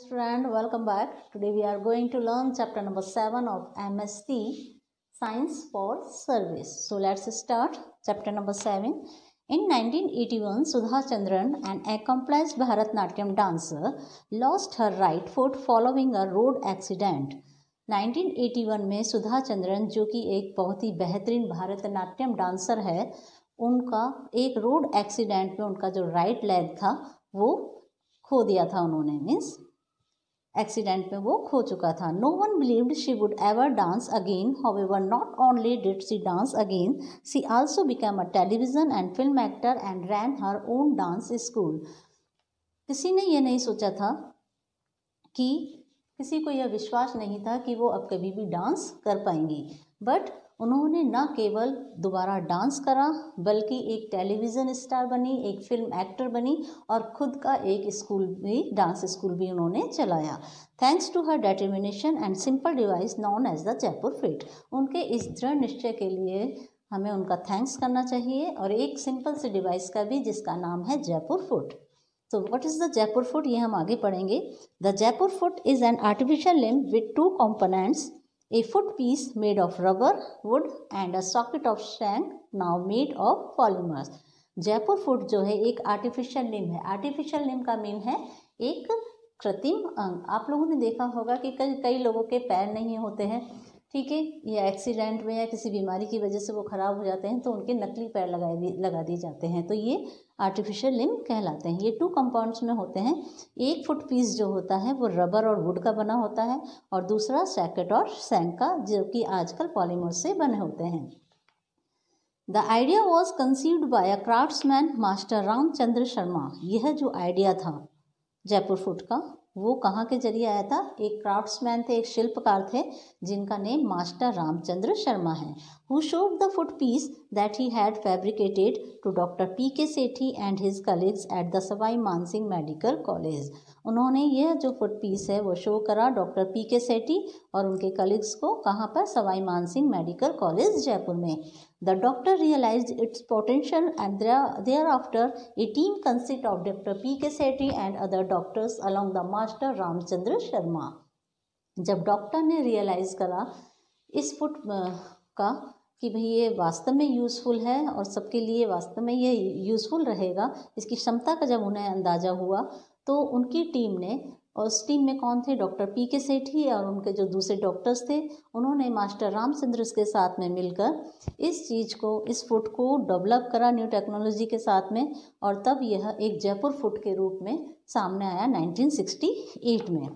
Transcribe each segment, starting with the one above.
Friend, welcome back. Today we are going to learn chapter number 7 of MSc Science for Service. So let's start chapter number 7. In 1981, Sudha Chandran, an accomplished Bharatnatyam dancer, lost her right foot following a road accident. 1981 में सुधा चंद्रन, जो कि एक बहुत ही बेहतरीन Bharatanatyam dancer है, उनका एक road accident में उनका जो राइट लेग था वो खो दिया था उन्होंने, मीन्स एक्सीडेंट में वो खो चुका था. No one believed she would ever dance again. However, not only did she dance again, she also become a television and film actor and ran her own dance school. किसी ने ये नहीं सोचा था कि किसी को यह विश्वास नहीं था कि वो अब कभी भी डांस कर पाएंगी, बट उन्होंने न केवल दोबारा डांस करा बल्कि एक टेलीविज़न स्टार बनी, एक फिल्म एक्टर बनी और खुद का एक स्कूल भी, डांस स्कूल भी उन्होंने चलाया. Thanks to her determination and simple device known as the Jaipur foot. उनके इस दृढ़ निश्चय के लिए हमें उनका थैंक्स करना चाहिए और एक सिंपल से डिवाइस का भी, जिसका नाम है जयपुर फुट. तो what is the Jaipur foot, ये हम आगे पढ़ेंगे. The Jaipur foot is an artificial limb with two components, a foot piece made of rubber, wood and a socket of shank now made of polymers. Jaipur foot जो है एक artificial limb है. Artificial limb का mean है एक कृत्रिम अंग. आप लोगों ने देखा होगा कि कई लोगों के पैर नहीं होते हैं, ठीक है, या एक्सीडेंट में या किसी बीमारी की वजह से वो ख़राब हो जाते हैं तो उनके नकली पैर लगा दिए जाते हैं, तो ये आर्टिफिशियल लिम्ब कहलाते हैं. ये टू कंपाउंड्स में होते हैं. एक फुट पीस जो होता है वो रबर और वुड का बना होता है और दूसरा सैकेट और शैंक का, जो कि आजकल पॉलीमर से बने होते हैं. The idea was conceived by a craftsman master Ramchandra Sharma. यह जो आइडिया था जयपुर फुट का वो कहाँ के जरिए आया था? एक क्राफ्ट्समैन थे, एक शिल्पकार थे जिनका नेम मास्टर रामचंद्र शर्मा है. Who showed the foot piece that he had fabricated to doctor P K. Sethi and his colleagues at the Sawai Mansingh medical college. उन्होंने यह जो फुट पीस है वो शो करा डॉक्टर पी.के. सेठी और उनके कलीग्स को. कहाँ पर? सवाई मानसिंह मेडिकल कॉलेज जयपुर में. The doctor realized its potential and thereafter a team consisted of Dr. P.K. Sethi and other doctors along the master Ramchandra Sharma. जब डॉक्टर ने रियलाइज़ करा इस फुट का कि भाई ये वास्तव में यूज़फुल है और सबके लिए वास्तव में ये यूज़फुल रहेगा, इसकी क्षमता का जब उन्हें अंदाज़ा हुआ तो उनकी टीम ने, और उस टीम में कौन थे? Doctor P K. सेठी और उनके जो दूसरे डॉक्टर्स थे, उन्होंने मास्टर रामचंद्र के साथ में मिलकर इस चीज़ को, इस फुट को डेवलप करा न्यू टेक्नोलॉजी के साथ में, और तब यह एक जयपुर फुट के रूप में सामने आया 1968 में.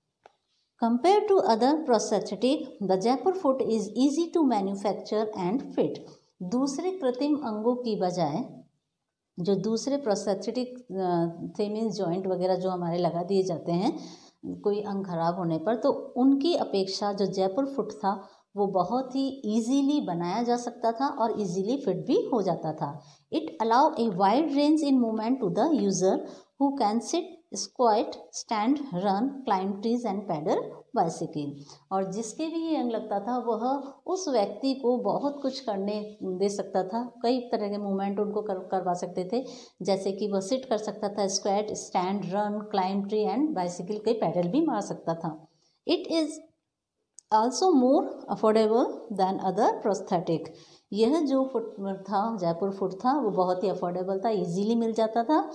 Compare to other prosthetic, the Jaipur foot is easy to manufacture and fit. दूसरे कृत्रिम अंगों की बजाय जो दूसरे प्रोस्थेटिक थे, मीन्स जॉइंट वगैरह जो हमारे लगा दिए जाते हैं कोई अंग खराब होने पर, तो उनकी अपेक्षा जो जयपुर फुट था वो बहुत ही इजीली बनाया जा सकता था और इजीली फिट भी हो जाता था. It allow a wide range in movement to the user who can sit, squat, stand, run, climb trees and pedal bicycle. और जिसके भी ये अंग लगता था वह उस व्यक्ति को बहुत कुछ करने दे सकता था. कई तरह के मूवमेंट उनको करवा सकते थे, जैसे कि वह सिट कर सकता था, squat, stand, run, climb tree and bicycle के पैडल भी मार सकता था. It is also more affordable than other prosthetic. यह जो फुट था, जयपुर फुट था, वो बहुत ही अफोर्डेबल था, ईजीली मिल जाता था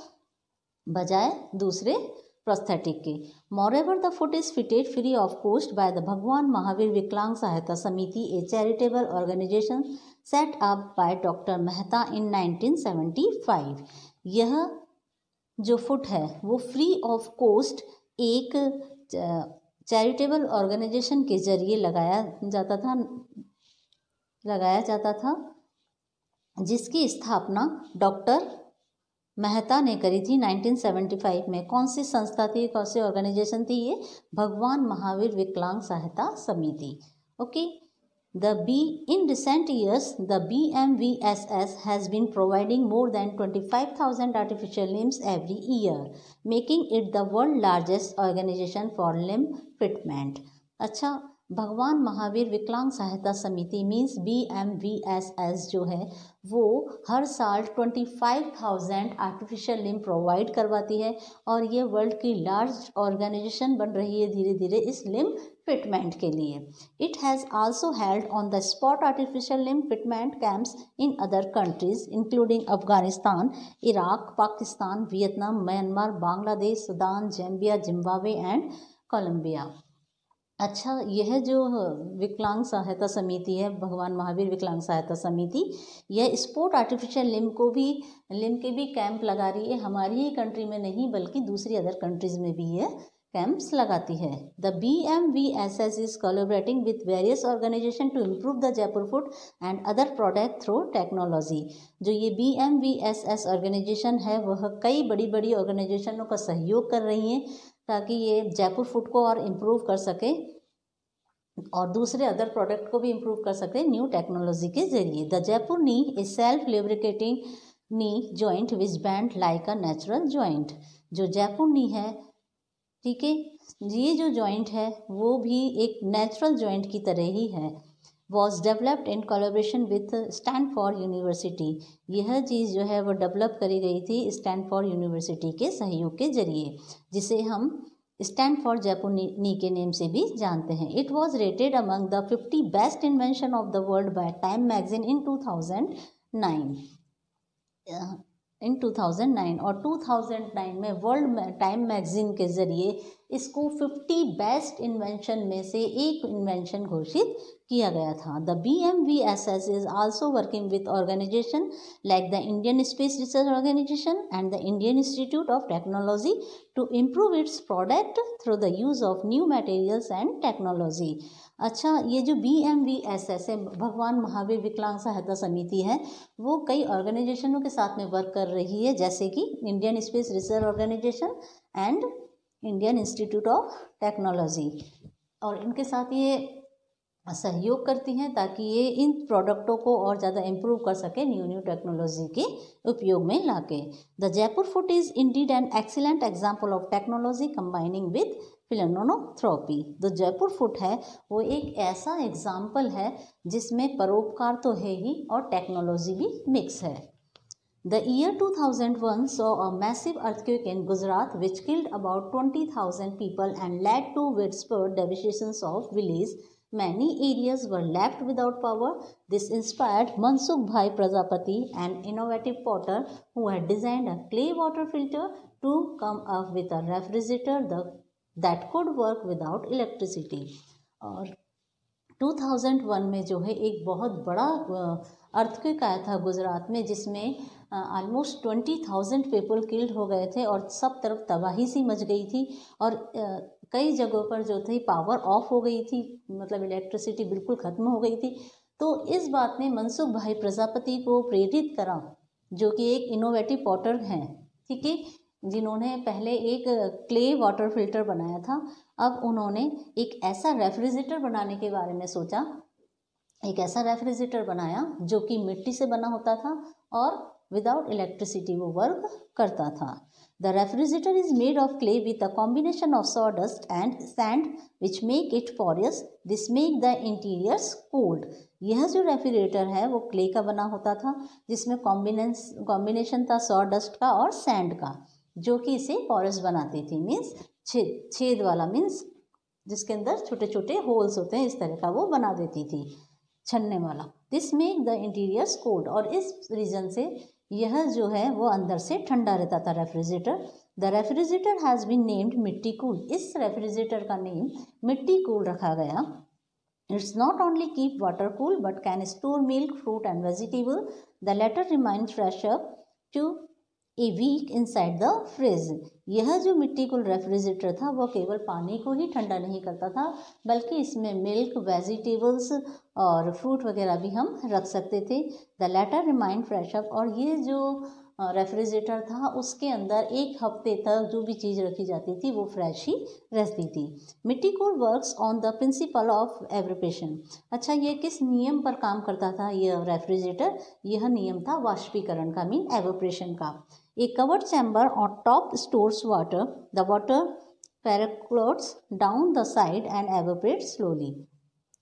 बजाय दूसरे प्रोस्थेटिक के. Moreover the foot is fitted free of cost by the Bhagwan Mahavir Viklang Sahayata Samiti, a charitable organisation set up by doctor Mehta in 1975. यह जो फुट है वो फ्री ऑफ कॉस्ट एक चैरिटेबल ऑर्गेनाइजेशन के जरिए लगाया जाता था जिसकी स्थापना डॉक्टर मेहता ने करी थी 1975 में. कौन सी संस्था थी, कौन सी ऑर्गेनाइजेशन थी ये? भगवान Mahavir Viklang Sahayata Samiti. Okay. In recent years, the BMVSS has been providing more than 25,000 artificial limbs every year, making it the world largest organization for limb fitment. अच्छा, भगवान महावीर विकलांग सहायता समिति मीन्स BMVSS जो है वो हर साल 25,000 आर्टिफिशियल लिम्ब प्रोवाइड करवाती है और ये वर्ल्ड की लार्ज ऑर्गेनाइजेशन बन रही है धीरे धीरे इस लिम्ब फिटमेंट के लिए। It has also held on the spot artificial limb fitment camps in other countries including Afghanistan, Iraq, Pakistan, Vietnam, Myanmar, Bangladesh, Sudan, Zambia, Zimbabwe and Colombia. अच्छा, यह जो विकलांग सहायता समिति है, भगवान महावीर विकलांग सहायता समिति, यह स्पोर्ट आर्टिफिशियल लिम्ब के भी कैंप लगा रही है, हमारी ही कंट्री में नहीं बल्कि दूसरी अदर कंट्रीज़ में भी ये कैंप्स लगाती है। The BMVSS is collaborating with various organisation to improve the Jaipur foot and other product through technology. जो ये BMVSS ऑर्गेनाइजेशन है वह कई बड़ी बड़ी ऑर्गेनाइजेशनों का सहयोग कर रही हैं ताकि ये जयपुर फूड को और इम्प्रूव कर सके और दूसरे अदर प्रोडक्ट को भी इम्प्रूव कर सके न्यू टेक्नोलॉजी के जरिए। The Jaipur knee is self lubricating knee joint which bend like a natural joint. जो जयपुर नी है, ठीक है, ये जो जॉइंट है वो भी एक नेचुरल जॉइंट की तरह ही है। Was developed in collaboration with Stanford University. यह चीज़ जो है वो डेवलप करी गई थी स्टैनफोर्ड यूनिवर्सिटी के सहयोग के जरिए, जिसे हम स्टैनफोर्ड जयपुर नी के नेम से भी जानते हैं। It was rated among the 50 best invention of the world by Time magazine in 2009 और 2009 में वर्ल्ड टाइम मैगजीन के ज़रिए इसको 50 बेस्ट इन्वेंशन में से एक इन्वेंशन घोषित किया गया था। The BMVSS is also working with organisation like the Indian space research organisation and the Indian institute of technology to improve its product through the use of new materials and technology. अच्छा, ये जो BMVSS है, भगवान महावीर विकलांग सहायता समिति है, वो कई ऑर्गेनाइजेशनों के साथ में वर्क कर रही है जैसे कि Indian space research organisation and Indian institute of technology, और इनके साथ ये सहयोग करती हैं ताकि ये इन प्रोडक्टों को और ज़्यादा इम्प्रूव कर सके न्यू टेक्नोलॉजी के उपयोग में लाके। The Jaipur foot is indeed an excellent example of technology combining with philanthropy. जो जयपुर फूड है वो एक ऐसा एग्जाम्पल है जिसमें परोपकार तो है ही और टेक्नोलॉजी भी मिक्स है। The year 2001 saw a massive earthquake in Gujarat which killed about 20,000 people and led to widespread devastations of villages. Many areas were left without power. This inspired Mansukh Bhai Prajapati, an innovative potter who had designed a clay water filter, to come up with a refrigerator that could work without electricity. और 2001 में जो है एक बहुत बड़ा earthquake आया था गुजरात में जिसमें ऑलमोस्ट 20,000 पीपल किल्ड हो गए थे और सब तरफ तबाही सी मच गई थी और कई जगहों पर जो थी पावर ऑफ हो गई थी, मतलब इलेक्ट्रिसिटी बिल्कुल ख़त्म हो गई थी। तो इस बात ने मनसुख भाई प्रजापति को प्रेरित करा, जो कि एक इनोवेटिव पॉटर हैं, ठीक है, जिन्होंने पहले एक क्ले वाटर फिल्टर बनाया था। अब उन्होंने एक ऐसा रेफ्रिजरेटर बनाने के बारे में सोचा, एक ऐसा रेफ्रिजरेटर बनाया जो कि मिट्टी से बना होता था और विदाउट इलेक्ट्रिसिटी वो वर्क करता था। The refrigerator is made of clay with a combination of sawdust and sand which make it porous, this make the interiors cold. यह जो रेफ्रिजरेटर है वो क्ले का बना होता था जिसमें कॉम्बिनेशन था सॉडस्ट का और सैंड का, जो कि इसे पोरस बनाती थी, मीन्स छेद वाला, मीन्स जिसके अंदर छोटे छोटे होल्स होते हैं, इस तरह का वो बना देती थी, छन्ने वाला। This make the interiors cold, और इस रीज़न से यह जो है वो अंदर से ठंडा रहता था refrigerator. The refrigerator has been named Mitti cool. इस रेफ्रिजरेटर का नेम मिट्टी कूल रखा गया। It's not only keep water cool but can store milk, fruit and vegetable. The latter remain fresh up to a week inside the fridge. यह जो मिट्टी cool refrigerator था वो केवल पानी को ही ठंडा नहीं करता था बल्कि इसमें मिल्क, वेजिटेबल्स और फ्रूट वगैरह भी हम रख सकते थे। The latter remained fresh up, और ये जो रेफ्रिजरेटर था उसके अंदर एक हफ्ते तक जो भी चीज़ रखी जाती थी वो फ्रेश ही रहती थी। Mitti cool works on the principle of evaporation. अच्छा, ये किस नियम पर काम करता था यह रेफ्रिजरेटर? यह नियम था वाष्पीकरण का, मीन एवपोरेशन का। A covered chamber on top stores water. The water percolates down the side and evaporates slowly.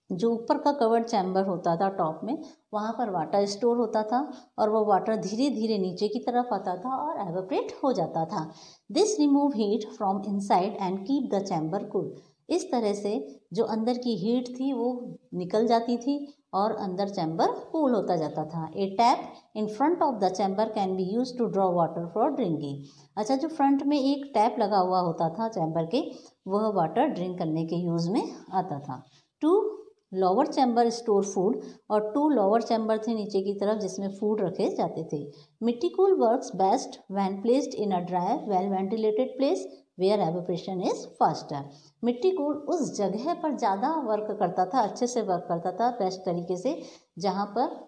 जो ऊपर का कवर्ड चैम्बर होता था टॉप में, वहाँ पर वाटर स्टोर होता था और वो वाटर धीरे धीरे नीचे की तरफ आता था और एवेपोरेट हो जाता था। This remove heat from inside and keep the chamber cool. इस तरह से जो अंदर की हीट थी वो निकल जाती थी और अंदर चैम्बर कूल होता जाता था। A tap in front of the chamber can be use to draw water for drinking. अच्छा, जो फ्रंट में एक टैप लगा हुआ होता था चैम्बर के, वह वाटर ड्रिंक करने के यूज़ में आता था। Two lower chamber store food, और 2 लोअर चैम्बर थे नीचे की तरफ जिसमें फूड रखे जाते थे। Mitti cool works best when placed in a dry well ventilated place where evaporation is faster. Mitti cool उस जगह पर ज़्यादा वर्क करता था, अच्छे से वर्क करता था बेस्ट तरीके से, जहाँ पर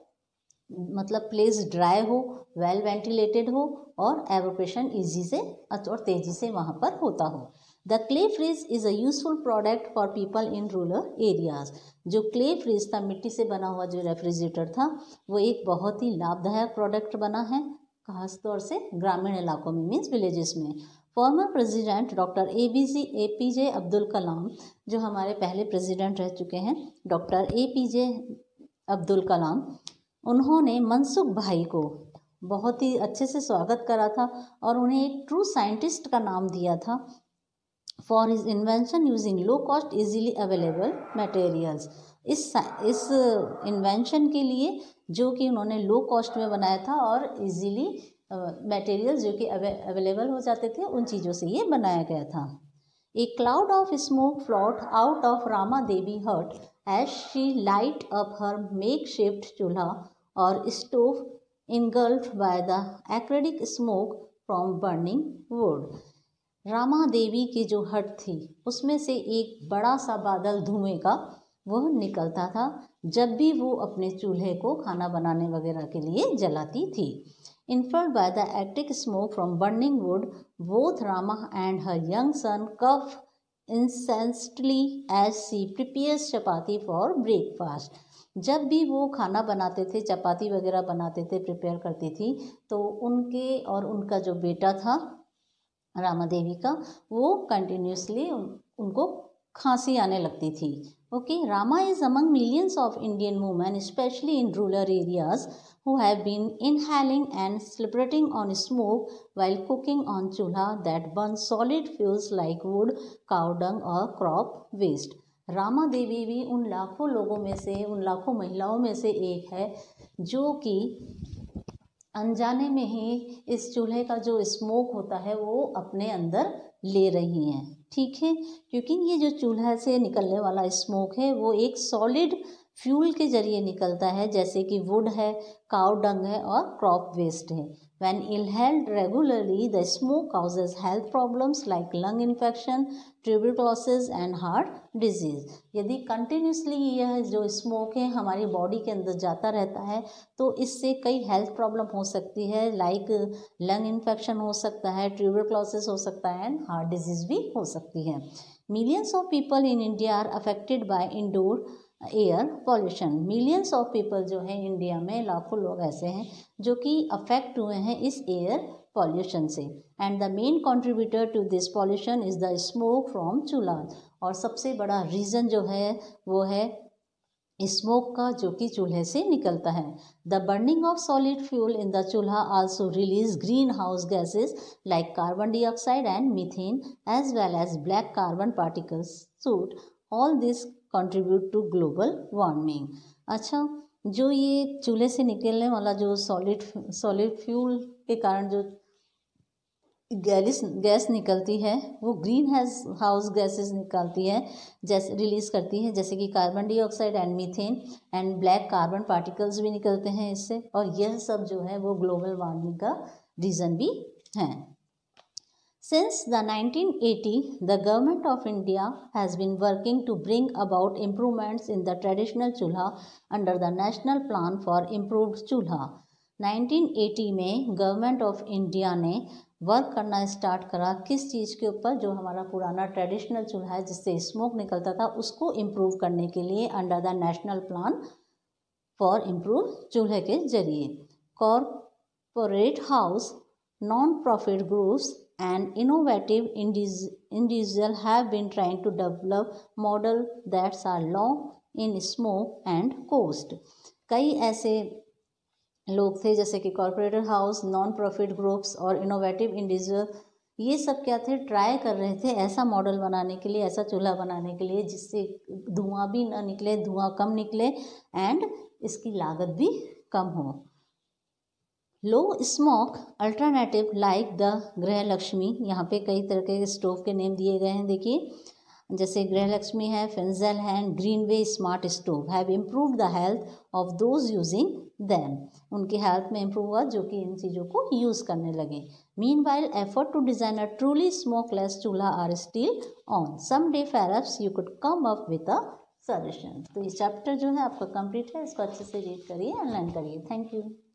मतलब प्लेस ड्राई हो, वेल वेंटिलेटेड हो और एवेपोरेशन ईजी से और तेज़ी से वहाँ पर होता हो। The clay fridge is a useful product for people in rural areas. जो क्ले फ्रिज था, मिट्टी से बना हुआ जो रेफ्रिजरेटर था, वो एक बहुत ही लाभदायक प्रोडक्ट बना है खास तौर से ग्रामीण इलाकों में, मीन्स विलेजेस में। Former president doctor APJ Abdul Kalam, जो हमारे पहले प्रेसिडेंट रह चुके हैं, डॉक्टर APJ अब्दुल कलाम, उन्होंने मनसुख भाई को बहुत ही अच्छे से स्वागत करा था और उन्हें एक ट्रू साइंटिस्ट का नाम दिया था for his invention using low cost easily available materials. इस इन्वेंशन के लिए जो कि उन्होंने लो कॉस्ट में बनाया था और इजीली मटेरियल्स जो कि अवेलेबल हो जाते थे, उन चीज़ों से ये बनाया गया था। A cloud of smoke float out of Rama Devi hut as she light up her makeshift chulha और stove engulfed by the acrid smoke from burning wood। Rama Devi की जो हट थी उसमें से एक बड़ा सा बादल धुएं का वह निकलता था जब भी वो अपने चूल्हे को खाना बनाने वगैरह के लिए जलाती थी। Influenced by the acrid smoke from burning wood, both Rama and her young son cough incessantly as she prepares chapati for breakfast। जब भी वो खाना बनाते थे, चपाती वगैरह बनाते थे, प्रिपेयर करती थी, तो उनके और उनका जो बेटा था रामा देवी का, वो कंटिन्यूसली उनको खांसी आने लगती थी। Okay, Rama is among millions of Indian women specially in rural areas who have been inhaling and celebrating on smoke while cooking on chulha that burns solid fuels like wood, cow dung or crop waste। Rama Devi भी उन लाखों लोगों में से, उन लाखों महिलाओं में से एक है जो कि अनजाने में ही इस चूल्हे का जो स्मोक होता है वो अपने अंदर ले रही हैं। ठीक है, क्योंकि ये जो चूल्हा से निकलने वाला स्मोक है वो एक सॉलिड फ्यूल के जरिए निकलता है, जैसे कि वुड है, काउ डंग है और क्रॉप वेस्ट है। When inhaled regularly, the smoke causes health problems like lung infection, tuberculosis and heart disease। यदि कंटिन्यूसली यह जो स्मोक है हमारी बॉडी के अंदर जाता रहता है तो इससे कई हेल्थ प्रॉब्लम हो सकती है, लाइक लंग इन्फेक्शन हो सकता है, ट्यूबरक्लोसिस हो सकता है एंड हार्ट डिजीज भी हो सकती है। Millions of people in India are affected by indoor air pollution. Millions of people जो है इंडिया में, लाखों लोग ऐसे हैं जो कि अफेक्ट हुए हैं इस एयर पॉल्यूशन से। And the main contributor to this pollution is the smoke from chulha. और सबसे बड़ा रीज़न जो है वो है स्मोक का जो कि चूल्हे से निकलता है। The burning of solid fuel in the chulha also release green house gases like carbon dioxide and methane as well as black carbon particles soot. All this contribute to global warming. अच्छा, जो ये चूल्हे से निकलने वाला जो सॉलिड फ्यूल के कारण जो गैस निकलती है वो ग्रीन हाउस गैसेस निकालती है, जैसे रिलीज़ करती है, जैसे कि carbon dioxide and methane and black carbon particles भी निकलते हैं इससे, और यह सब जो है वो ग्लोबल वार्मिंग का रीज़न भी है। Since the 1980, the government of India has been working to bring about improvements in the traditional chulha under the National Plan for Improved Chulha। 1980 में गवर्नमेंट ऑफ इंडिया ने वर्क करना start करा किस चीज़ के ऊपर, जो हमारा पुराना ट्रेडिशनल चूल्हा है जिससे स्मोक निकलता था उसको इम्प्रूव करने के लिए under the national plan for improve चूल्हे के जरिए। Corporate house, non profit groups and innovative individuals have been trying to develop models that are in smoke and cost. कई ऐसे लोग थे जैसे कि corporator house, non profit groups और इनोवेटिव इंडिविजुअल, ये सब क्या थे, ट्राई कर रहे थे ऐसा मॉडल बनाने के लिए, ऐसा चूल्हा बनाने के लिए जिससे धुआं भी ना निकले, धुआं कम निकले एंड इसकी लागत भी कम हो। Low smoke alternative like the Grihalakshmi, यहाँ पे कई तरह के स्टोव के नेम दिए गए हैं, देखिए जैसे गृहलक्ष्मी है, फेंजेल है, Greenway smart stove have improve the health of those using them, उनकी हेल्थ में इम्प्रूव हुआ जो कि इन चीज़ों को यूज़ करने लगे। Meanwhile effort to design a truly smokeless chulha are still on, some day perhaps you could come up with a solution. तो ये चैप्टर जो है आपका कंप्लीट है, इसको अच्छे से रीड करिए, ऑनलाइन करिए। Thank you.